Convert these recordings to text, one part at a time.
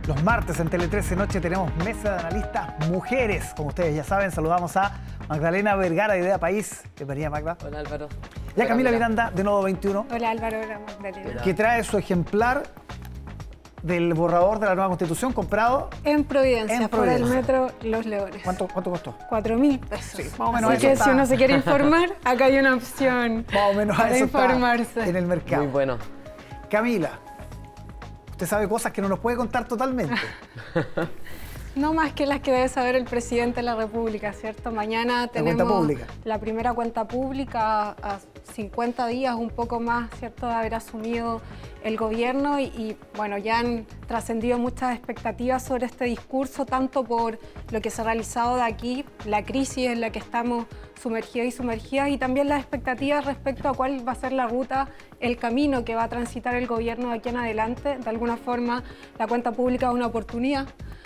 Los martes en Tele 13 Noche tenemos mesa de analistas mujeres. Como ustedes ya saben, saludamos a Magdalena Vergara de Idea País. Bienvenida, Magda. Hola, Álvaro. Y a Camila Miranda de Nodo 21. Hola, Álvaro. Hola, Magdalena. Que trae su ejemplar del borrador de la nueva Constitución comprado en Providencia, por el metro Los Leones. ¿Cuánto costó? 4.000 pesos. Sí, más o menos. Así que si uno se quiere informar, acá hay una opción más o menos para eso informarse. En el mercado. Muy bueno. Camila, usted sabe cosas que no nos puede contar totalmente. No más que las que debe saber el presidente de la República, ¿cierto? Mañana tenemos la primera cuenta pública a 50 días, un poco más, ¿cierto?, de haber asumido el gobierno y bueno, ya han trascendido muchas expectativas sobre este discurso, tanto por lo que se ha realizado de aquí, la crisis en la que estamos sumergidos y sumergidas, y también las expectativas respecto a cuál va a ser la ruta, el camino que va a transitar el gobierno de aquí en adelante. De alguna forma, la cuenta pública es una oportunidad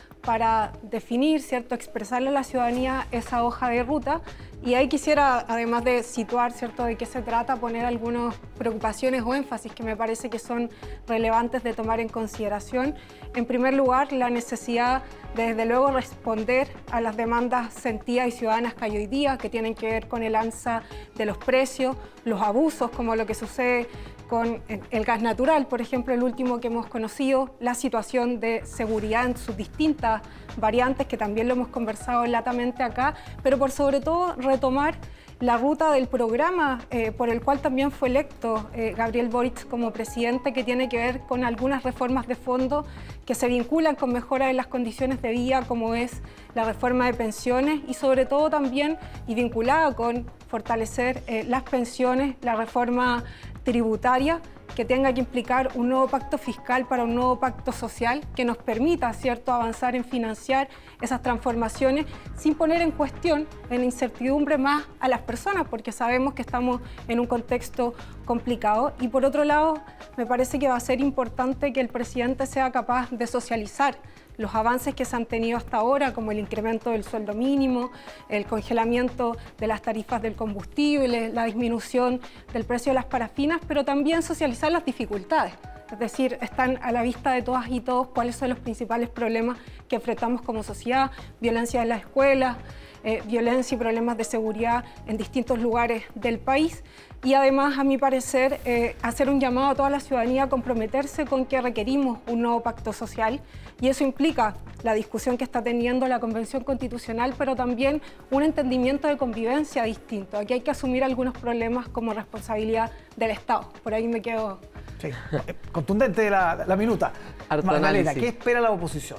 para definir, ¿cierto?, expresarle a la ciudadanía esa hoja de ruta. Y ahí quisiera, además de situar, ¿cierto?, de qué se trata, poner algunas preocupaciones o énfasis que me parece que son relevantes de tomar en consideración. En primer lugar, la necesidad de, desde luego, responder a las demandas sentidas y ciudadanas que hay hoy día, que tienen que ver con el alza de los precios, los abusos, como lo que sucede con el gas natural, por ejemplo, el último que hemos conocido, la situación de seguridad en sus distintas variantes, que también lo hemos conversado latamente acá, pero por sobre todo retomar la ruta del programa por el cual también fue electo Gabriel Boric como presidente, que tiene que ver con algunas reformas de fondo que se vinculan con mejora de las condiciones de vida, como es la reforma de pensiones y sobre todo también y vinculada con fortalecer las pensiones, la reforma tributaria, que tenga que implicar un nuevo pacto fiscal para un nuevo pacto social que nos permita, ¿cierto?, avanzar en financiar esas transformaciones sin poner en cuestión, en incertidumbre más a las personas, porque sabemos que estamos en un contexto complicado. Y por otro lado, me parece que va a ser importante que el presidente sea capaz de socializar los avances que se han tenido hasta ahora, como el incremento del sueldo mínimo, el congelamiento de las tarifas del combustible, la disminución del precio de las parafinas, pero también socializar las dificultades. Es decir, están a la vista de todas y todos cuáles son los principales problemas que enfrentamos como sociedad: violencia en las escuelas, violencia y problemas de seguridad en distintos lugares del país. Y además, a mi parecer, hacer un llamado a toda la ciudadanía a comprometerse con que requerimos un nuevo pacto social, y eso implica la discusión que está teniendo la Convención Constitucional, pero también un entendimiento de convivencia distinto. Aquí hay que asumir algunos problemas como responsabilidad del Estado. Por ahí me quedo. Sí, contundente la minuta. Magdalena, ¿qué espera la oposición?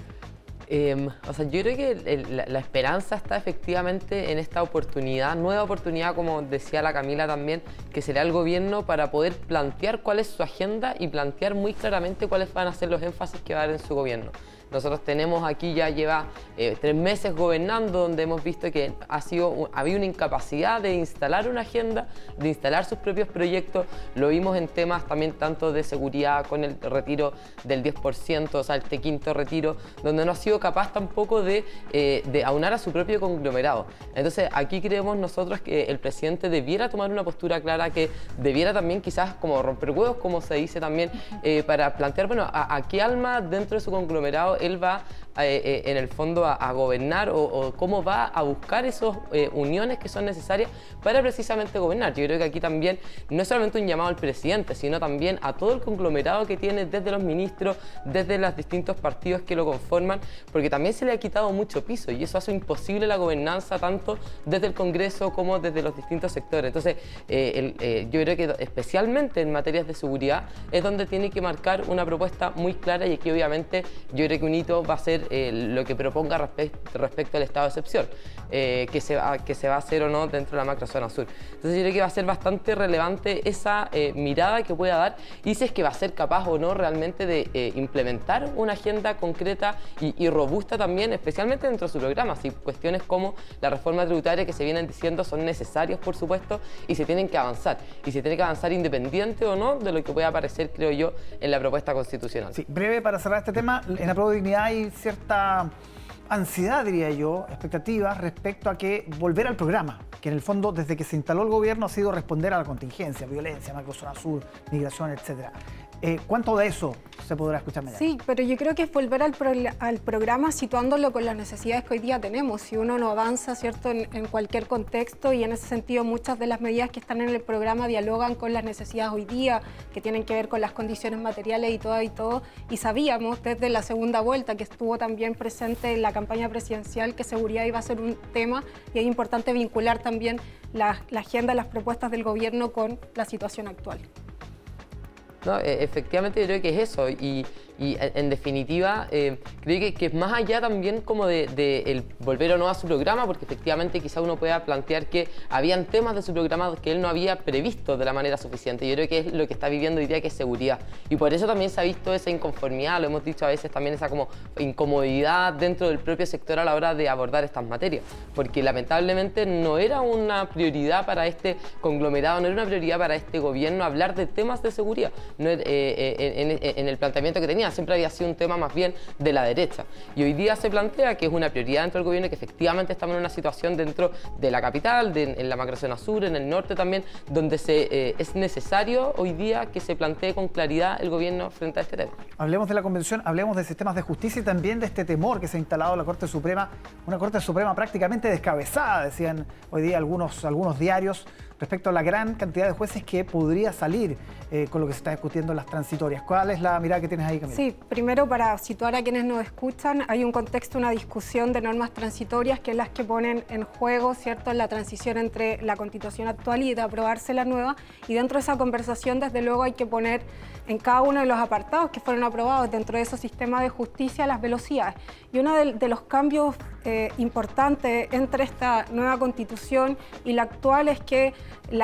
O sea, yo creo que la esperanza está efectivamente en esta oportunidad, nueva oportunidad, como decía la Camila también, que se le da al gobierno para poder plantear cuál es su agenda y plantear muy claramente cuáles van a ser los énfasis que va a dar en su gobierno. Nosotros tenemos aquí, ya lleva 3 meses gobernando, donde hemos visto que había una incapacidad de instalar una agenda, de instalar sus propios proyectos. Lo vimos en temas también tanto de seguridad, con el retiro del 10%, o sea, el quinto retiro, donde no ha sido capaz tampoco de aunar a su propio conglomerado. Entonces, aquí creemos nosotros que el presidente debiera tomar una postura clara, que debiera también quizás como romper huevos, como se dice también, para plantear, bueno, a qué alma dentro de su conglomerado él va en el fondo a gobernar, o cómo va a buscar esas uniones que son necesarias para precisamente gobernar. Yo creo que aquí también no es solamente un llamado al presidente, sino también a todo el conglomerado que tiene, desde los ministros, desde los distintos partidos que lo conforman, porque también se le ha quitado mucho piso y eso hace imposible la gobernanza tanto desde el Congreso como desde los distintos sectores. Entonces, yo creo que especialmente en materias de seguridad es donde tiene que marcar una propuesta muy clara, y aquí obviamente yo creo que un hito va a ser lo que proponga respecto al estado de excepción, que se va a hacer o no dentro de la macrozona sur. Entonces yo creo que va a ser bastante relevante esa mirada que pueda dar, y si es que va a ser capaz o no realmente de implementar una agenda concreta y robusta también, especialmente dentro de su programa. Si cuestiones como la reforma tributaria que se vienen diciendo son necesarias, por supuesto, y se tienen que avanzar. Y se tiene que avanzar independiente o no de lo que pueda aparecer, creo yo, en la propuesta constitucional. Sí, breve para cerrar este tema. En la Prueba de Dignidad hay cierta ansiedad, diría yo, expectativas respecto a que volver al programa, que en el fondo desde que se instaló el gobierno ha sido responder a la contingencia, violencia, macrozona sur, migración, etc. ¿Cuánto de eso se podrá escuchar mañana? Sí, pero yo creo que es volver al programa situándolo con las necesidades que hoy día tenemos. Si uno no avanza, ¿cierto?, en cualquier contexto, y en ese sentido muchas de las medidas que están en el programa dialogan con las necesidades hoy día, que tienen que ver con las condiciones materiales y todo. Y sabíamos desde la segunda vuelta, que estuvo también presente en la campaña presidencial, que seguridad iba a ser un tema, y es importante vincular también la agenda, las propuestas del gobierno con la situación actual. No, efectivamente yo creo que es eso, y en definitiva creo que es más allá también como de el volver o no a su programa, porque efectivamente quizá uno pueda plantear que habían temas de su programa que él no había previsto de la manera suficiente. Yo creo que es lo que está viviendo hoy día, que es seguridad, y por eso también se ha visto esa inconformidad, lo hemos dicho a veces también, esa como incomodidad dentro del propio sector a la hora de abordar estas materias, porque lamentablemente no era una prioridad para este conglomerado, no era una prioridad para este gobierno hablar de temas de seguridad. No, en el planteamiento que tenía siempre había sido un tema más bien de la derecha, y hoy día se plantea que es una prioridad dentro del gobierno, que efectivamente estamos en una situación dentro de la capital, en la macrozona sur, en el norte también, donde es necesario hoy día que se plantee con claridad el gobierno frente a este tema. Hablemos de la convención, hablemos de sistemas de justicia y también de este temor que se ha instalado en la Corte Suprema, una Corte Suprema prácticamente descabezada, decían hoy día algunos diarios, respecto a la gran cantidad de jueces que podría salir con lo que se está discutiendo en las transitorias. ¿Cuál es la mirada que tienes ahí, Camila? Sí, primero, para situar a quienes nos escuchan, hay un contexto, una discusión de normas transitorias, que es las que ponen en juego, ¿cierto?, la transición entre la Constitución actual y de aprobarse la nueva, y dentro de esa conversación, desde luego, hay que poner en cada uno de los apartados que fueron aprobados dentro de esos sistemas de justicia las velocidades. Y uno de los cambios importantes entre esta nueva Constitución y la actual es que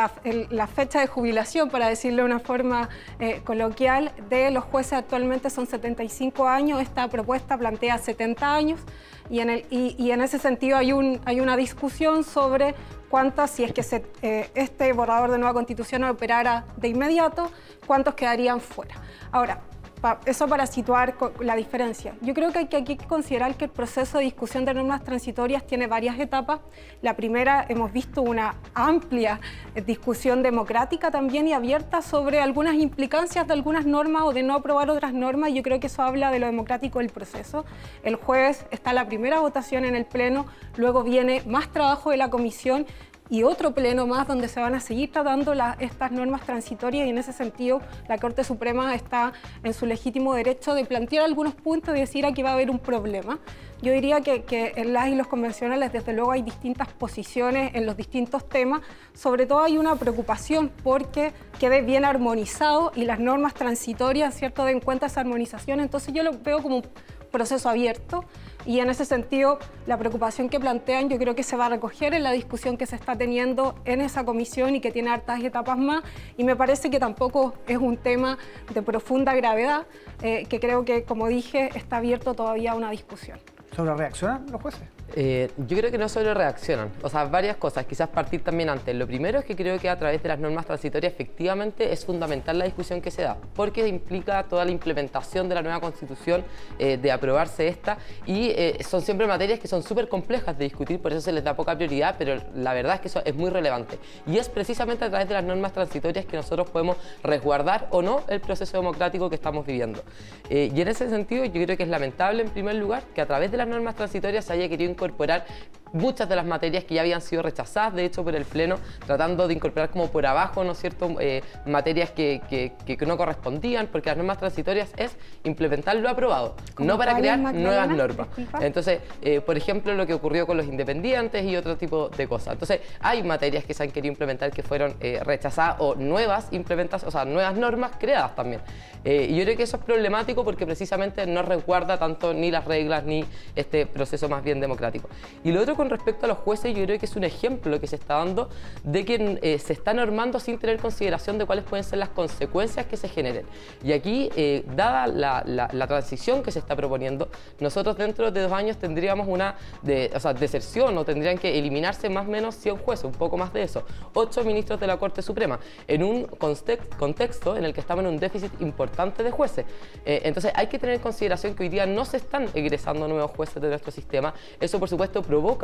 la fecha de jubilación, para decirlo de una forma coloquial, de los jueces actualmente son 75 años, esta propuesta plantea 70 años, y en ese sentido hay una discusión sobre cuántas, si es que este borrador de nueva Constitución operara de inmediato, cuántos quedarían fuera. Ahora, eso para situar la diferencia. Yo creo que hay que considerar que el proceso de discusión de normas transitorias tiene varias etapas. La primera, hemos visto una amplia discusión democrática también y abierta sobre algunas implicancias de algunas normas o de no aprobar otras normas. Yo creo que eso habla de lo democrático del proceso. El jueves está la primera votación en el Pleno, luego viene más trabajo de la Comisión y otro pleno más donde se van a seguir tratando estas normas transitorias, y en ese sentido la Corte Suprema está en su legítimo derecho de plantear algunos puntos y decir aquí va a haber un problema. Yo diría que en las y los convencionales desde luego hay distintas posiciones en los distintos temas, sobre todo hay una preocupación porque quede bien armonizado y las normas transitorias, ¿cierto?, den cuenta de esa armonización. Entonces yo lo veo como un proceso abierto, y en ese sentido la preocupación que plantean yo creo que se va a recoger en la discusión que se está teniendo en esa comisión y que tiene hartas etapas más, y me parece que tampoco es un tema de profunda gravedad, que creo que, como dije, está abierto todavía a una discusión. ¿Sobre reaccionan los jueces? Yo creo que no solo reaccionan, o sea, varias cosas, quizás partir también antes. Lo primero es que creo que a través de las normas transitorias efectivamente es fundamental la discusión que se da, porque implica toda la implementación de la nueva Constitución, de aprobarse esta, y son siempre materias que son súper complejas de discutir, por eso se les da poca prioridad, pero la verdad es que eso es muy relevante. Y es precisamente a través de las normas transitorias que nosotros podemos resguardar o no el proceso democrático que estamos viviendo. Y en ese sentido yo creo que es lamentable, en primer lugar, que a través de las normas transitorias se haya querido incorporar muchas de las materias que ya habían sido rechazadas, de hecho, por el Pleno, tratando de incorporar como por abajo, ¿no es cierto?, materias que no correspondían, porque las normas transitorias es implementar lo aprobado, no para crear nuevas normas. Entonces, por ejemplo, lo que ocurrió con los independientes y otro tipo de cosas. Entonces, hay materias que se han querido implementar que fueron rechazadas, o nuevas implementadas, o sea, nuevas normas creadas también. Y yo creo que eso es problemático porque precisamente no resguarda tanto ni las reglas ni este proceso más bien democrático. Y lo otro, con respecto a los jueces, yo creo que es un ejemplo que se está dando de que se está normando sin tener consideración de cuáles pueden ser las consecuencias que se generen. Y aquí, dada la transición que se está proponiendo, nosotros dentro de 2 años tendríamos una deserción, o tendrían que eliminarse más o menos 100 jueces, un poco más de eso, 8 ministros de la Corte Suprema, en un contexto en el que estamos en un déficit importante de jueces. Entonces hay que tener en consideración que hoy día no se están egresando nuevos jueces de nuestro sistema. Eso, por supuesto, provoca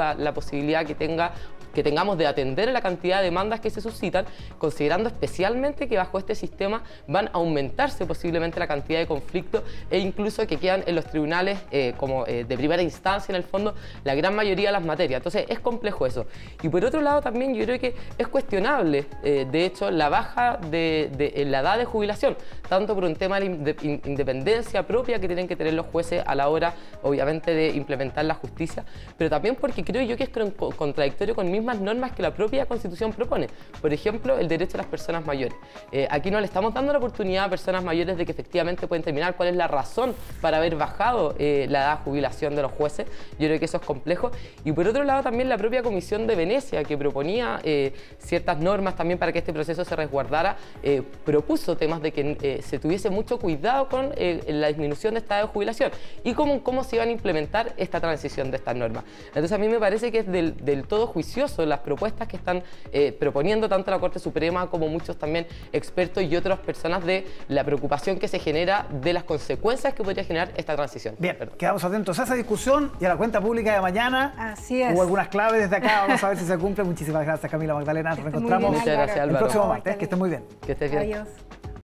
la posibilidad que tengamos de atender a la cantidad de demandas que se suscitan, considerando especialmente que bajo este sistema van a aumentarse posiblemente la cantidad de conflictos e incluso que quedan en los tribunales como de primera instancia en el fondo la gran mayoría de las materias. Entonces es complejo eso. Y por otro lado también yo creo que es cuestionable de hecho la baja de la edad de jubilación, tanto por un tema de independencia propia que tienen que tener los jueces a la hora obviamente de implementar la justicia, pero también porque creo yo que es contradictorio con mismas normas que la propia Constitución propone. Por ejemplo, el derecho a las personas mayores. Aquí no le estamos dando la oportunidad a personas mayores de que efectivamente pueden terminar cuál es la razón para haber bajado la edad de jubilación de los jueces. Yo creo que eso es complejo. Y por otro lado también la propia Comisión de Venecia, que proponía ciertas normas también para que este proceso se resguardara, propuso temas de que se tuviese mucho cuidado con la disminución de esta edad de jubilación y cómo se iban a implementar esta transición de estas normas. Entonces a mí me parece que es del todo juicioso las propuestas que están proponiendo tanto la Corte Suprema como muchos también expertos y otras personas de la preocupación que se genera de las consecuencias que podría generar esta transición. Bien, quedamos atentos a esa discusión y a la cuenta pública de mañana. Así es. Hubo algunas claves desde acá, vamos a ver si se cumple. Muchísimas gracias, Camila Magdalena. Nos reencontramos Muchas gracias, Álvaro. el próximo martes. Que estés muy bien. Que estés bien. Adiós.